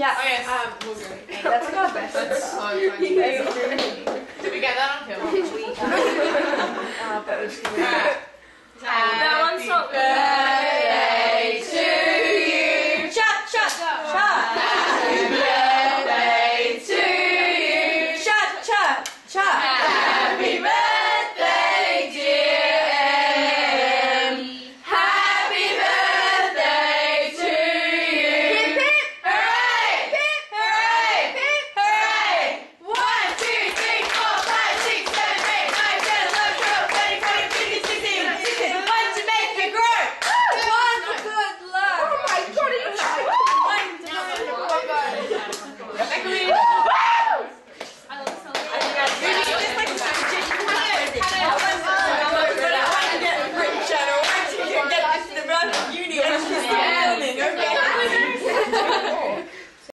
Yeah. Oh yes, we'll go. That's like our best. That's so funny. Did we get that on film? But we just That one's not good.